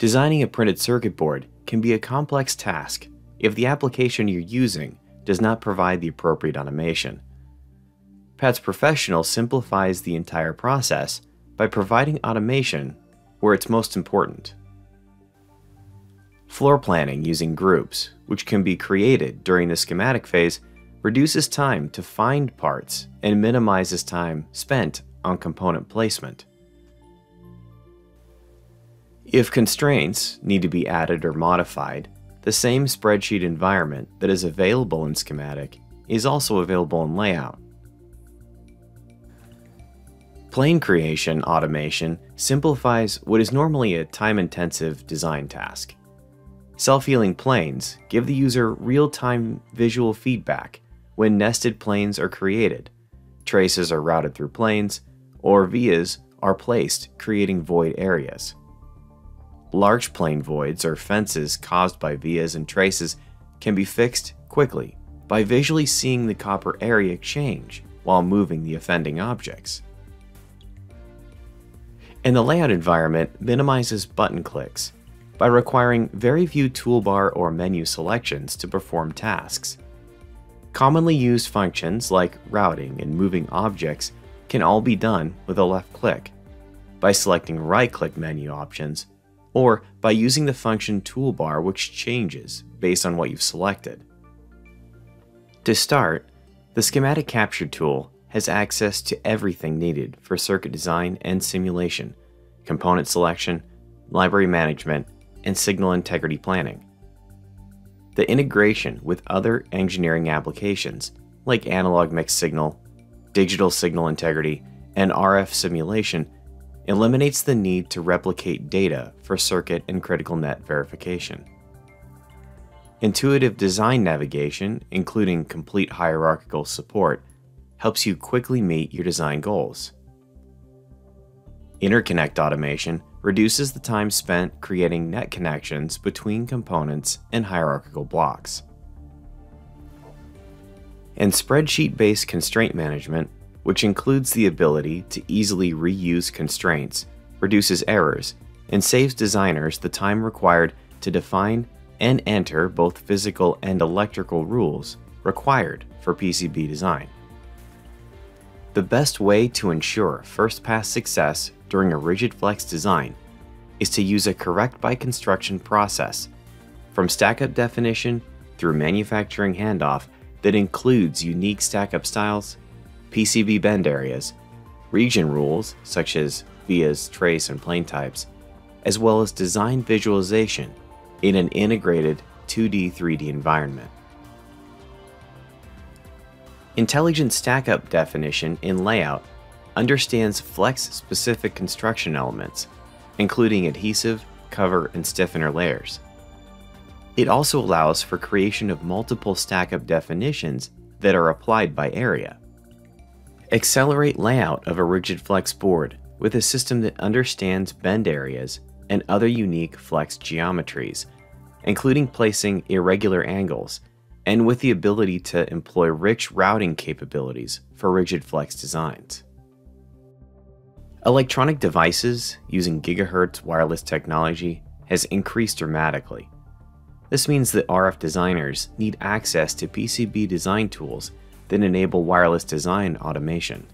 Designing a printed circuit board can be a complex task if the application you're using does not provide the appropriate automation. PATS Professional simplifies the entire process by providing automation where it's most important. Floor planning using groups, which can be created during the schematic phase, reduces time to find parts and minimizes time spent on component placement. If constraints need to be added or modified, the same spreadsheet environment that is available in schematic is also available in layout. Plane creation automation simplifies what is normally a time-intensive design task. Self-healing planes give the user real-time visual feedback when nested planes are created, traces are routed through planes, or vias are placed, creating void areas. Large plane voids or fences caused by vias and traces can be fixed quickly by visually seeing the copper area change while moving the offending objects. And the layout environment minimizes button clicks by requiring very few toolbar or menu selections to perform tasks. Commonly used functions like routing and moving objects can all be done with a left click by selecting right-click menu options or by using the function toolbar, which changes based on what you've selected. To start, the Schematic Capture tool has access to everything needed for circuit design and simulation, component selection, library management, and signal integrity planning. The integration with other engineering applications like analog mixed signal, digital signal integrity, and RF simulation eliminates the need to replicate data for circuit and critical net verification. Intuitive design navigation, including complete hierarchical support, helps you quickly meet your design goals. Interconnect automation reduces the time spent creating net connections between components and hierarchical blocks. And spreadsheet-based constraint management, which includes the ability to easily reuse constraints, reduces errors, and saves designers the time required to define and enter both physical and electrical rules required for PCB design. The best way to ensure first-pass success during a rigid flex design is to use a correct-by-construction process, from stack-up definition through manufacturing handoff that includes unique stack-up styles, PCB bend areas, region rules such as vias, trace, and plane types, as well as design visualization in an integrated 2D/3D environment. Intelligent stack-up definition in layout understands flex-specific construction elements, including adhesive, cover, and stiffener layers. It also allows for creation of multiple stack-up definitions that are applied by area. Accelerate layout of a rigid flex board with a system that understands bend areas and other unique flex geometries, including placing irregular angles, and with the ability to employ rich routing capabilities for rigid flex designs. Electronic devices using gigahertz wireless technology has increased dramatically. This means that RF designers need access to PCB design tools that enable wireless design automation.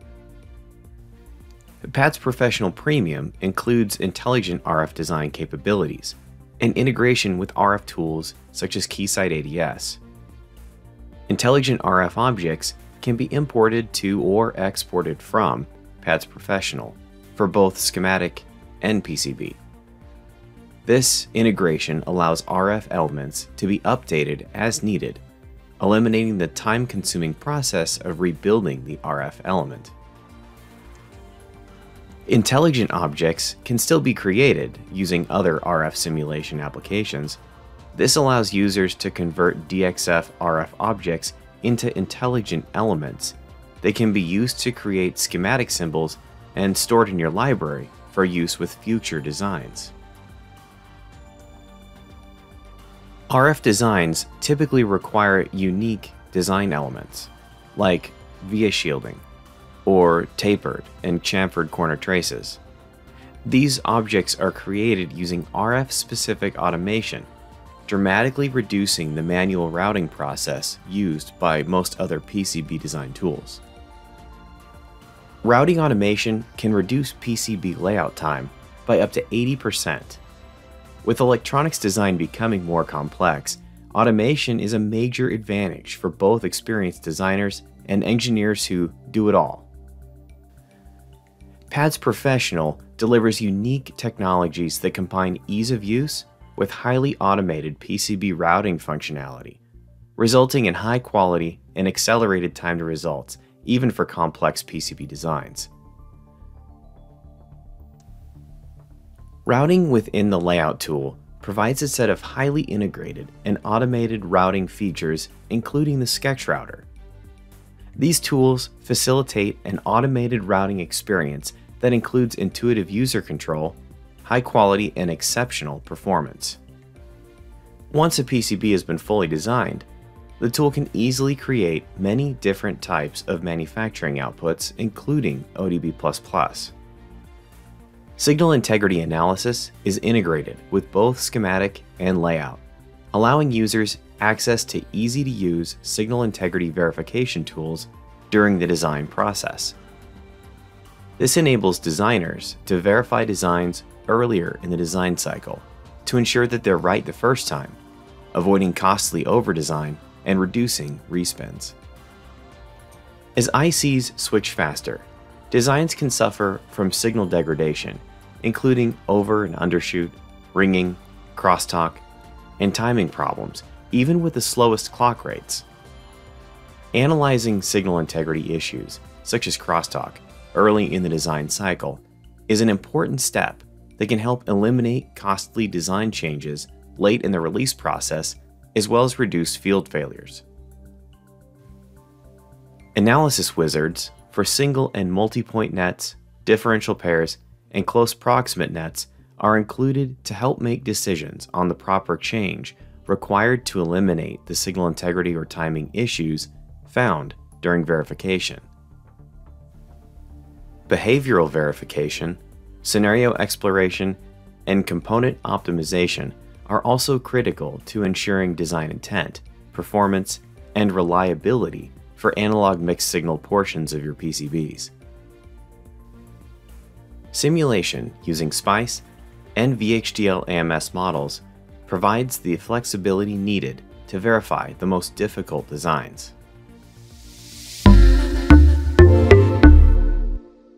PATS Professional Premium includes intelligent RF design capabilities and integration with RF tools such as Keysight ADS. Intelligent RF objects can be imported to or exported from PATS Professional for both schematic and PCB. This integration allows RF elements to be updated as needed, eliminating the time-consuming process of rebuilding the RF element. Intelligent objects can still be created using other RF simulation applications. This allows users to convert DXF RF objects into intelligent elements. They can be used to create schematic symbols and stored in your library for use with future designs. RF designs typically require unique design elements, like via shielding or tapered and chamfered corner traces. These objects are created using RF-specific automation, dramatically reducing the manual routing process used by most other PCB design tools. Routing automation can reduce PCB layout time by up to 80%. With electronics design becoming more complex, automation is a major advantage for both experienced designers and engineers who do it all. PADS Professional delivers unique technologies that combine ease of use with highly automated PCB routing functionality, resulting in high quality and accelerated time to results, even for complex PCB designs. Routing within the Layout tool provides a set of highly integrated and automated routing features, including the Sketch Router. These tools facilitate an automated routing experience that includes intuitive user control, high quality, and exceptional performance. Once a PCB has been fully designed, the tool can easily create many different types of manufacturing outputs, including ODB++. Signal integrity analysis is integrated with both schematic and layout, allowing users access to easy-to-use signal integrity verification tools during the design process. This enables designers to verify designs earlier in the design cycle to ensure that they're right the first time, avoiding costly overdesign and reducing respins. As ICs switch faster, designs can suffer from signal degradation, including over and undershoot, ringing, crosstalk, and timing problems, even with the slowest clock rates. Analyzing signal integrity issues, such as crosstalk, early in the design cycle is an important step that can help eliminate costly design changes late in the release process, as well as reduce field failures. Analysis wizards for single and multi-point nets, differential pairs, and close proximate nets are included to help make decisions on the proper change required to eliminate the signal integrity or timing issues found during verification. Behavioral verification, scenario exploration, and component optimization are also critical to ensuring design intent, performance, and reliability for analog mixed signal portions of your PCBs. Simulation using SPICE and VHDL AMS models provides the flexibility needed to verify the most difficult designs.